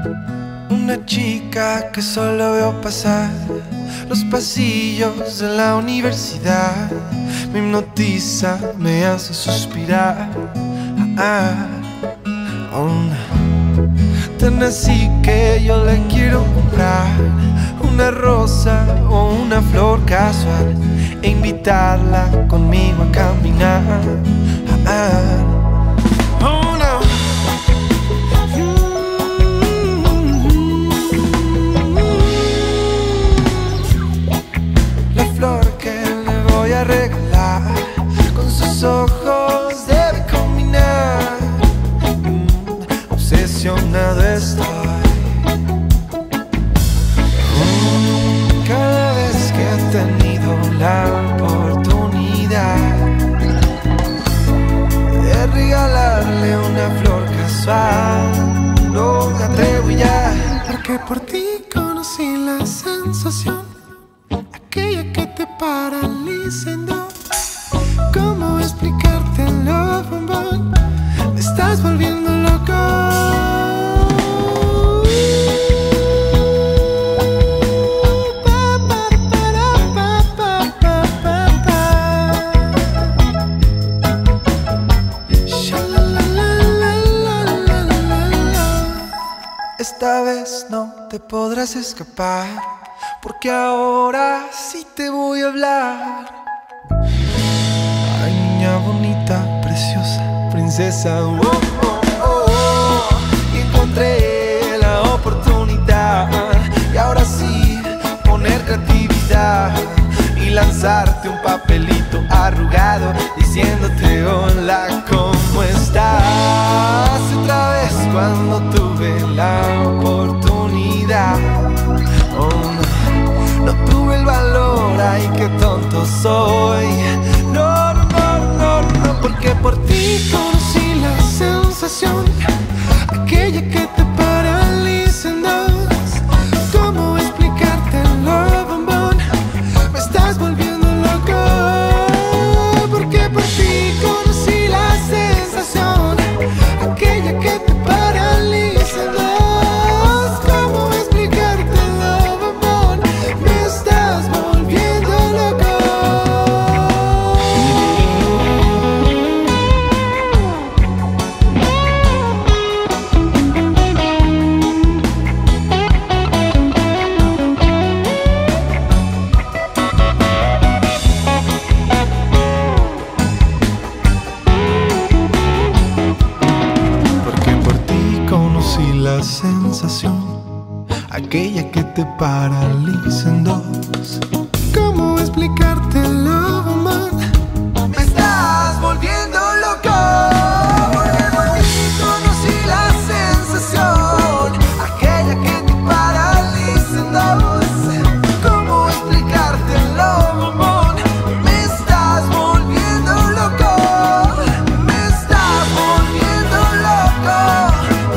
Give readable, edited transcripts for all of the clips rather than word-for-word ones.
Una chica que solo veo pasar los pasillos de la universidad. Me hipnotiza, me hace suspirar. Tan así que yo le quiero comprar una rosa o una flor casual e invitarla conmigo a caminar. Oh no. La flor que le voy a regalar con sus ojos debe combinar. Obsesionado estoy. Cada vez que he tenido la oportunidad de regalarle una flor casual, no me atrevo ya. Porque por ti conocí la sensación, aquella que te paraliza en dos. ¿Cómo explicártelo, bombón? Me estás volviendo loco. Esta vez no te podrás escapar, porque ahora sí te voy a hablar. Ay, niña bonita, preciosa, princesa, y encontré la oportunidad. Y ahora sí, poner creatividad y lanzarte un papelito arrugado diciéndote hola, ¿cómo estás? Otra vez cuando tuve la oportunidad, no tuve el valor, ay qué tonto soy. No, no, no, no, no, porque por ti conocí la sensación, aquella que te paraliza en dos. ¿Cómo explicártelo, bombón? Me estás volviendo loco. Porque por ti conocí la sensación, aquella que te paraliza en dos. ¿Cómo explicártelo, bombón? Me estás volviendo loco. La sensación, aquella que te paraliza en dos. ¿Cómo explicártelo, mamá? Me estás volviendo loco. Porque por ti conocí la sensación, aquella que te paraliza en dos. ¿Cómo explicártelo, mamá? Me estás volviendo loco. Me estás volviendo loco.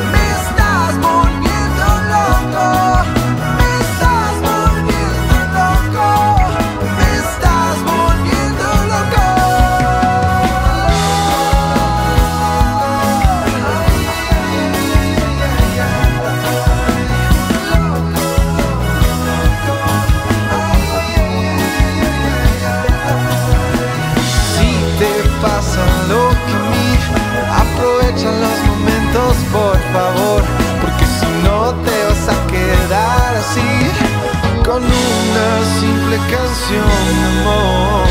Pasa lo que a mí, aprovecha los momentos por favor, porque si no te vas a quedar así con una simple canción de amor.